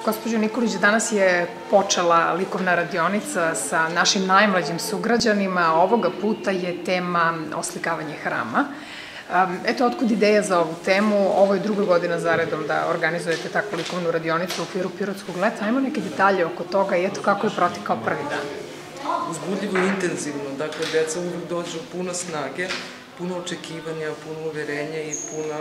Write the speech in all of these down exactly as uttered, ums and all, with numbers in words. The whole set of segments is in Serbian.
Gospođo Nikolić, danas je počela likovna radionica sa našim najmlađim sugrađanima. Ovoga puta je tema oslikavanje hrama. Eto, otkud ideja za ovu temu? Ovo je druga godina zaredom da organizujete takvu likovnu radionicu u okviru Pirotskog leta. Ajmo neke detalje oko toga i eto kako je protekao prvi dan. Uzbudljivo i intenzivno. Dakle, deca uvijek dođu puno snage, puno očekivanja, puno uverenja i puna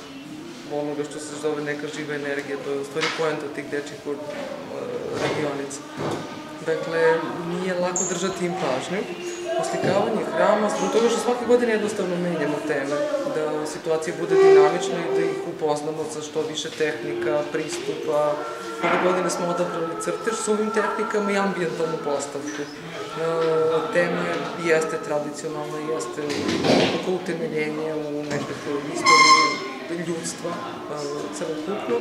onoga što se zove neka živa energija. To je u stvari poenta tih dečjih radionica. Dakle, nije lako držati im pažnju. Oslikavanje hrama, zbog toga što svake godine jednostavno menjamo teme, da situacija bude dinamična i da ih upoznamo sa što više tehnika, pristupa. Ove godine smo odabrali crtež s ovim tehnikama i ambijentalnu postavku. Tema jeste tradicionalna, jeste oko utemeljenje u nekakvoj istoriji ljudstva celokupnog,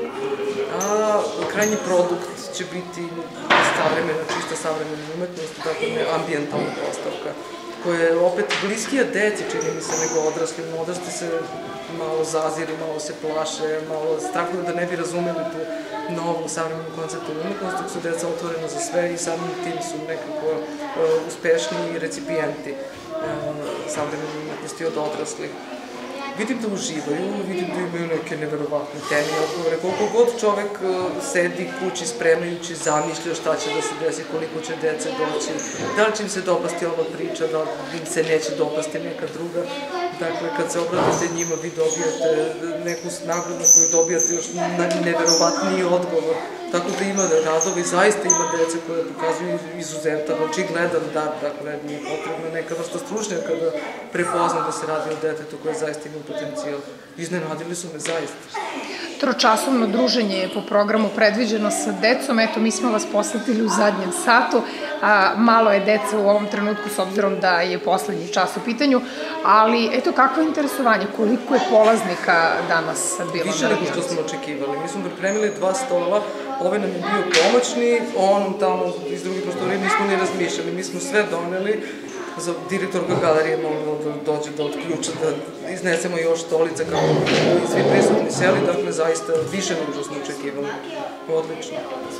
a krajnji produkt će biti savremena, čista savremena umetnost, dakle ambijentalna postavka, koja je opet bliskija deci, čini mi se, nego odrasli. Odrasli se malo zaziri, malo se plaše, malo strahuju da ne bi razumeli tu novu savremenu konceptu umetnosti, dok su deca otvorena za sve i samim tim su nekako uspešniji recipijenti savremene umetnosti od odraslih. Vidim da uživaju, vidim da imaju neke neverovatne teme i odgovore. Koliko god čovek sedi kući spremajući, zamišlja šta će da se desi, koliko će dece doći, da li će im se dopasti ova priča, da li im se neće dopasti neka druga. Dakle, kad se obratite njima, vi dobijate neku snagu na koju dobijate još neverovatniji odgovor. Tako da ima radovi, zaista ima dece koje pokazuju izuzetan, očigledan dar, dakle, nije potrebna neka vrsta stručnjaka da prepozna da se radi o detetu koje zaista ima potencijal. Iznenadili su me zaista. Tročasovno druženje je po programu predviđeno sa decom. Eto, mi smo vas posetili u zadnjem satu. Malo je deca u ovom trenutku, s obzirom da je poslednji čas u pitanju, ali eto, kakvo je interesovanje, koliko je polaznika danas bilo? Više nego što smo očekivali. Mi smo pripremili dva stola, ovaj nam je bio pomoćni, on tamo iz drugih prostorija nismo ni razmišljali, mi smo sve doneli. Za direktorka galerije mogla da dođe da otključa, da iznesemo još stolica kako bi svi prisutni seli, dakle zaista više nego što smo očekivali. Odlično.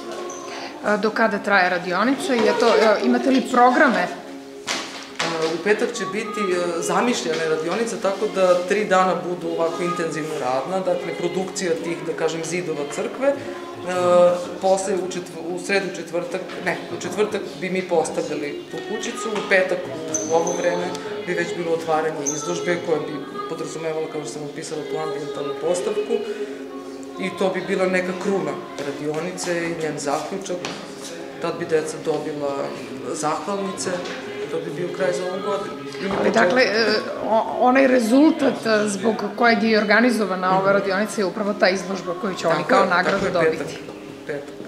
Do kada traje radionica i eto, imate li programe? U petak će biti zamišljena radionica, tako da tri dana budu ovako intenzivno radna, dakle produkcija tih, da kažem, zidova crkve. Posle, u sredu četvrtak, ne, u četvrtak bi mi postavljali tu kućicu, u petak u ovo vreme bi već bilo otvaranje izložbe koja bi podrazumevala, kao što sam opisala, tu ambijentalnu postavku i to bi bila neka kruna radionice i njen zaključak. Tad bi deca dobila zahvalnice, to bi bio kraj za ovu godinu. Dakle, onaj rezultat zbog kojeg je organizovana ova radionica je upravo ta izložba koju će oni kao nagradu dobiti. Petak.